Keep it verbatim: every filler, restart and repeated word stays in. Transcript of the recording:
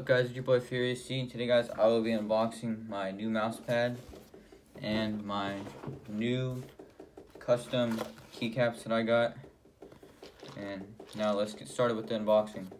guys, it's your boy Furious C. Today guys, I will be unboxing my new mouse pad and my new custom keycaps that I got. And now let's get started with the unboxing.